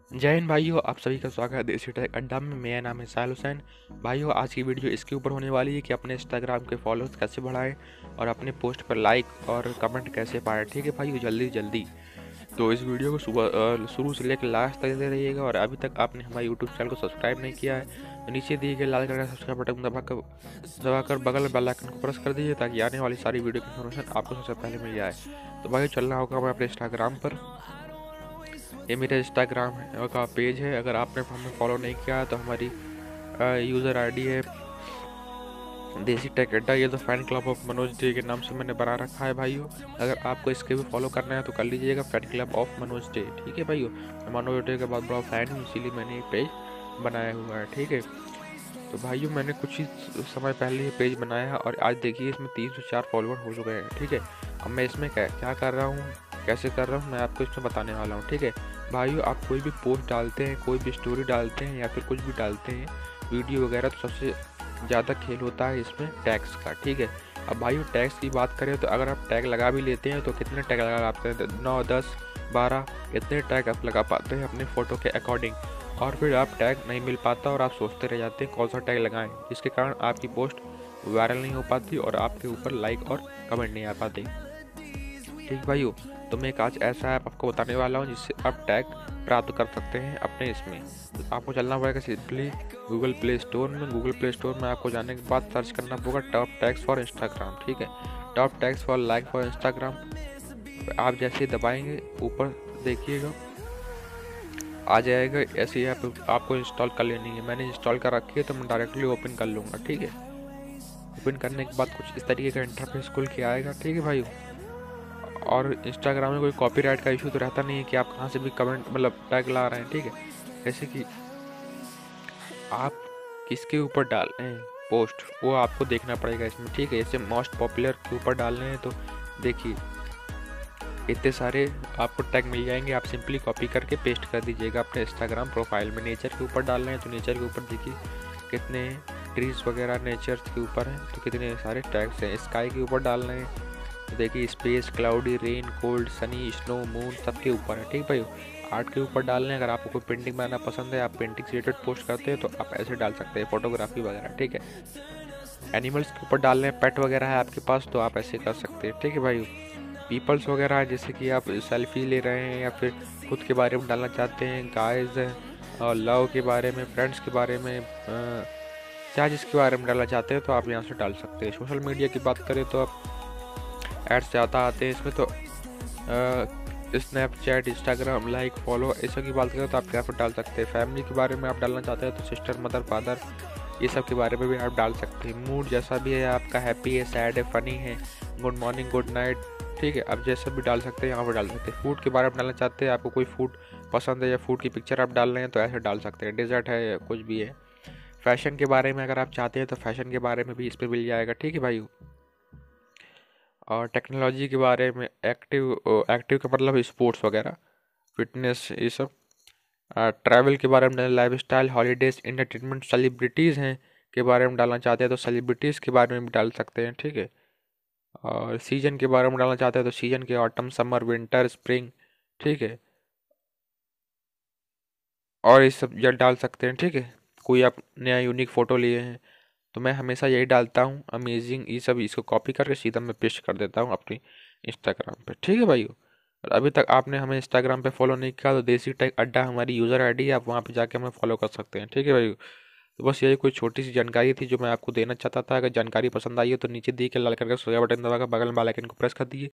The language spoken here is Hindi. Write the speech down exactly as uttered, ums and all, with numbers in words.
जय हिंद भाइयों, आप सभी का स्वागत है देसी टेक अड्डा में। मेरा नाम है साहिल हुसैन। भाइयों, आज की वीडियो इसके ऊपर होने वाली है कि अपने इंस्टाग्राम के फॉलोअर्स कैसे बढ़ाएं और अपने पोस्ट पर लाइक और कमेंट कैसे पाएं। ठीक है भाइयों, जल्दी जल्दी। तो इस वीडियो को सुबह शुरू से लेकर लास्ट तक दे रहिएगा। और अभी तक आपने हमारे यूट्यूब चैनल को सब्सक्राइब नहीं किया है तो नीचे दिए गए लाल कलर का सब्सक्राइब बटन दबाकर दबाकर बगल में बेल आइकन को प्रेस कर दीजिए ताकि आने वाली सारी वीडियो की इन्फॉर्मेशन आपको सबसे पहले मिल जाए। तो भाई चलना होगा हमें अपने इंस्टाग्राम पर। ये मेरा इंस्टाग्राम का पेज है। अगर आपने हमें फॉलो नहीं किया तो हमारी यूज़र आईडी है देसी टेक अड्डा। ये तो fan club of Manoj Dey के नाम से मैंने बना रखा है भाइयों। अगर आपको इसके भी फॉलो करना है तो कर लीजिएगा, fan club of Manoj Dey. ठीक है भाइयों, मैं मनोज डे का बहुत बड़ा फैन हूँ, इसीलिए मैंने ये पेज बनाया हुआ है। ठीक है, तो भाइयों मैंने कुछ ही समय पहले ये पेज बनाया है और आज देखिए इसमें तीन सौ चार फॉलोअर हो चुके हैं। ठीक है, अब मैं इसमें क्या क्या कर रहा हूँ, कैसे कर रहा हूँ, मैं आपको इसमें बताने वाला हूँ। ठीक है भाइयों, आप कोई भी पोस्ट डालते हैं, कोई भी स्टोरी डालते हैं या फिर कुछ भी डालते हैं, वीडियो वगैरह, तो सबसे ज़्यादा खेल होता है इसमें टैग्स का। ठीक है, अब भाइयों टैग्स की बात करें तो अगर आप टैग लगा भी लेते हैं तो कितने टैग लगा पाते हैं, नौ दस बारह इतने टैग आप लगा पाते हैं अपने फ़ोटो के अकॉर्डिंग। और फिर आप टैग नहीं मिल पाता और आप सोचते रह जाते हैं कौन सा टैग लगाएं, जिसके कारण आपकी पोस्ट वायरल नहीं हो पाती और आपके ऊपर लाइक और कमेंट नहीं आ पाते। ठीक भाइयों, तो मैं एक आज ऐसा ऐप आपको बताने वाला हूँ जिससे आप टैग प्राप्त कर सकते हैं अपने इसमें। तो आपको चलना पड़ेगा सिंपली गूगल प्ले स्टोर में। गूगल प्ले स्टोर में आपको जाने के बाद सर्च करना होगा टॉप टैग्स फॉर इंस्टाग्राम। ठीक है, top tags for like for Instagram. आप जैसे ही दबाएंगे ऊपर देखिएगा आ जाएगा। ऐसी ऐप आपको इंस्टॉल कर लेनी है। मैंने इंस्टॉल कर रखी है तो मैं डायरेक्टली ओपन कर लूँगा। ठीक है, ओपन करने के बाद कुछ इस तरीके का इंटरफेस खुल के आएगा। ठीक है भाई, और इंस्टाग्राम में कोई कॉपीराइट का इशू तो रहता नहीं है कि आप कहाँ से भी कमेंट मतलब टैग ला रहे हैं। ठीक है, जैसे कि आप किसके ऊपर डाल रहे हैं पोस्ट वो आपको देखना पड़ेगा इसमें। ठीक है, जैसे मोस्ट पॉपुलर के ऊपर डाल रहे हैं तो देखिए इतने सारे आपको टैग मिल जाएंगे। आप सिंपली कॉपी करके पेस्ट कर दीजिएगा अपने इंस्टाग्राम प्रोफाइल में। नेचर के ऊपर डाल रहे हैं तो नेचर के ऊपर देखिए कितने ट्रीज वगैरह नेचर के ऊपर हैं तो कितने सारे टैग्स हैं। स्काई के ऊपर डाल रहे हैं तो देखिए space, cloudy, rain, cold, sunny, snow, moon सबके ऊपर है। ठीक भाई, आर्ट के ऊपर डाल रहे हैं। अगर आपको कोई पेंटिंग बनाना पसंद है, आप पेंटिंग से रिलेटेड पोस्ट करते हैं तो आप ऐसे डाल सकते हैं, फोटोग्राफी वगैरह। ठीक है, एनिमल्स के ऊपर डाल रहे हैं, पेट वगैरह है आपके पास तो आप ऐसे कर सकते हैं। ठीक है भाई, पीपल्स वगैरह है जैसे कि आप सेल्फी ले रहे हैं या फिर खुद के बारे में डालना चाहते हैं, गाइस और लव के बारे में, फ्रेंड्स के बारे में, चाहे जिसके बारे में डालना चाहते हैं तो आप यहाँ से डाल सकते हैं। सोशल मीडिया की बात करें तो आप एड्स ज़्यादा आते हैं इसमें, तो स्नैपचैट, इंस्टाग्राम, लाइक, फॉलो ऐसा की बात करें तो आप यहाँ पर डाल सकते हैं। फैमिली के बारे में आप डालना चाहते हैं तो सिस्टर, मदर, फादर ये सब के बारे में भी आप डाल सकते हैं। मूड जैसा भी है आपका, हैप्पी है, सैड है, फनी है, गुड मॉर्निंग, गुड नाइट, ठीक है, आप जैसा भी डाल सकते हैं यहाँ पर डाल सकते हैं। फूड के बारे में डालना चाहते हैं, आपको कोई फूड पसंद है या फूड की पिक्चर आप डाल रहे हैं तो ऐसे डाल सकते हैं। डेजर्ट है या कुछ भी है। फैशन के बारे में अगर आप चाहते हैं तो फैशन के बारे में भी इस पर मिल जाएगा। ठीक है भाई, और टेक्नोलॉजी के बारे में, एक्टिव एक्टिव का मतलब स्पोर्ट्स वगैरह, फिटनेस ये सब। ट्रैवल के बारे में, lifestyle, holidays, entertainment, celebrities हैं के बारे में डालना चाहते हैं तो सेलिब्रिटीज़ के बारे में भी डाल सकते हैं। ठीक है, और सीजन के बारे में डालना चाहते हैं तो सीजन के, ऑटम, समर, विंटर, स्प्रिंग। ठीक है, और ये सब जल डाल सकते हैं। ठीक है, कोई आप नया यूनिक फ़ोटो लिए हैं तो मैं हमेशा यही डालता हूँ, अमेजिंग, ये सब इसको कॉपी करके सीधा मैं पेस्ट कर देता हूँ अपनी इंस्टाग्राम पे। ठीक है भाइयों, और अभी तक आपने हमें इंस्टाग्राम पे फॉलो नहीं किया तो देसी टेक अड्डा हमारी यूज़र आईडी है, आप वहाँ पे जाके हमें फॉलो कर सकते हैं। ठीक है भाई, तो बस यही कोई छोटी सी जानकारी थी जो मैं आपको देना चाहता था। अगर जानकारी पसंद आई हो तो नीचे दिए के लाल करके सोया बटन दबाकर बगल में बेल आइकन को प्रेस कर दिए